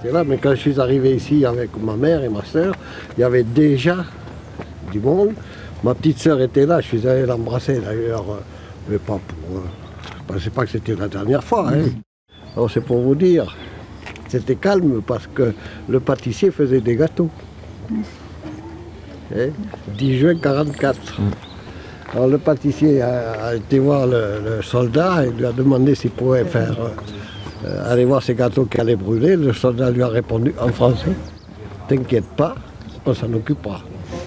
passé là, mais quand je suis arrivé ici avec ma mère et ma soeur, il y avait déjà du monde. Ma petite soeur était là, je suis allé l'embrasser d'ailleurs, mais pas pour... je ne pensais pas que c'était la dernière fois. Hein. Alors c'est pour vous dire, c'était calme parce que le pâtissier faisait des gâteaux. Hein, 10 juin 1944. Alors le pâtissier a été voir le soldat et lui a demandé s'il pouvait faire aller voir ces gâteaux qui allaient brûler. Le soldat lui a répondu en français, « T'inquiète pas, on s'en occupera. »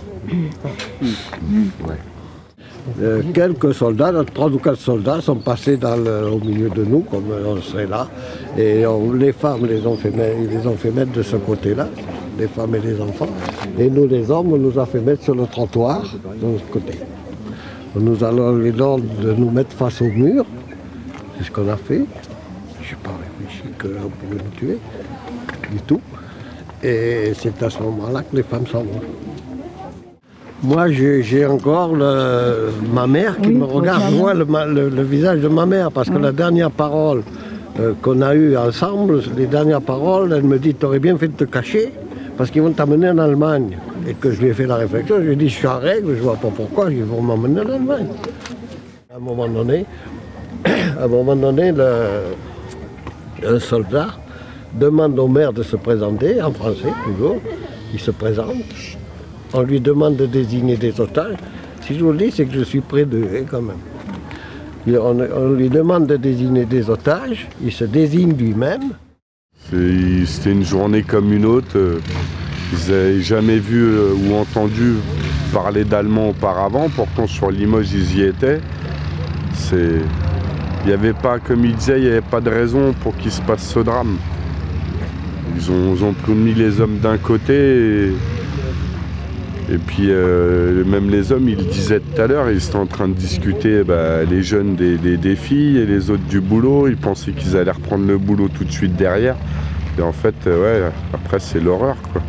Quelques soldats, 3 ou 4 soldats sont passés au milieu de nous, comme on serait là, et les femmes ils les ont fait mettre de ce côté-là, les femmes et les enfants, et nous les hommes, on nous a fait mettre sur le trottoir, de l'autre côté. Nous allons lui donner de nous mettre face au mur, c'est ce qu'on a fait. Je n'ai pas réfléchi qu'on pouvait nous tuer, du tout. Et c'est à ce moment-là que les femmes s'en vont. Moi, j'ai encore ma mère qui me regarde, je vois le visage de ma mère, parce que la dernière parole qu'on a eue ensemble, les dernières paroles, elle me dit « T'aurais bien fait de te cacher, parce qu'ils vont t'amener en Allemagne. » Et que je lui ai fait la réflexion, je lui ai dit « Je suis en règle, je ne vois pas pourquoi, ils vont m'emmener en Allemagne. » À un moment donné, un soldat demande au maire de se présenter, en français toujours, il se présente. On lui demande de désigner des otages. Si je vous le dis, c'est que je suis près d'eux, hein, quand même. On lui demande de désigner des otages, il se désigne lui-même. C'était une journée comme une autre. Ils n'avaient jamais vu ou entendu parler d'allemand auparavant, pourtant sur Limoges ils y étaient. Il n'y avait pas, comme il disait, il n'y avait pas de raison pour qu'il se passe ce drame. Ils ont mis les hommes d'un côté et puis même les hommes, ils le disaient tout à l'heure, ils étaient en train de discuter, les jeunes des filles et les autres du boulot. Ils pensaient qu'ils allaient reprendre le boulot tout de suite derrière. Et en fait, ouais, après c'est l'horreur, quoi.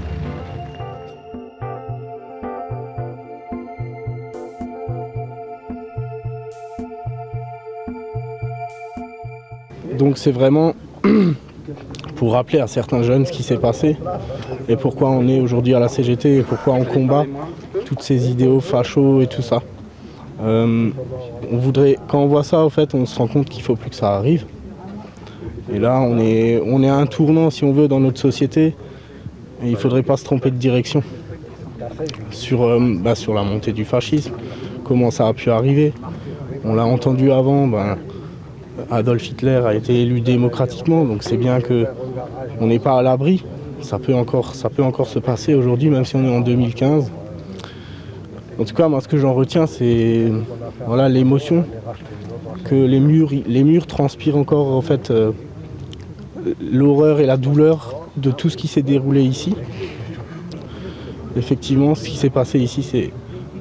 Donc c'est vraiment pour rappeler à certains jeunes ce qui s'est passé et pourquoi on est aujourd'hui à la CGT et pourquoi on combat toutes ces idéaux fachos et tout ça. On voudrait, quand on voit ça, en fait, on se rend compte qu'il ne faut plus que ça arrive. Et là, on est à un tournant, si on veut, dans notre société. Et il ne faudrait pas se tromper de direction sur la montée du fascisme, comment ça a pu arriver. On l'a entendu avant, Adolf Hitler a été élu démocratiquement, donc c'est bien qu'on n'est pas à l'abri. Ça peut encore se passer aujourd'hui, même si on est en 2015. En tout cas, moi, ce que j'en retiens, c'est l'émotion, que les murs transpirent encore, en fait, l'horreur et la douleur de tout ce qui s'est déroulé ici. Effectivement, ce qui s'est passé ici,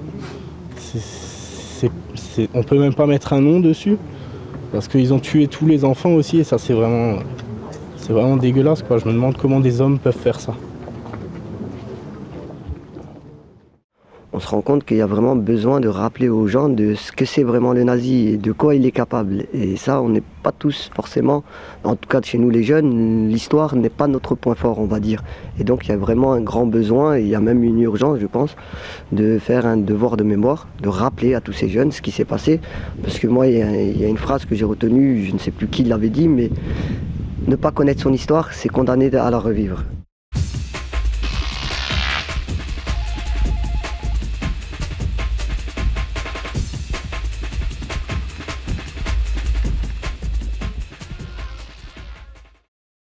on peut même pas mettre un nom dessus. Parce qu'ils ont tué tous les enfants aussi et ça c'est vraiment dégueulasse, quoi. Je me demande comment des hommes peuvent faire ça. On se rend compte qu'il y a vraiment besoin de rappeler aux gens de ce que c'est vraiment le nazi et de quoi il est capable. Et ça, on n'est pas tous forcément, en tout cas chez nous les jeunes, l'histoire n'est pas notre point fort, on va dire. Et donc il y a vraiment un grand besoin, et il y a même une urgence, je pense, de faire un devoir de mémoire, de rappeler à tous ces jeunes ce qui s'est passé. Parce que moi, il y a une phrase que j'ai retenue, je ne sais plus qui l'avait dit, mais ne pas connaître son histoire, c'est condamner à la revivre.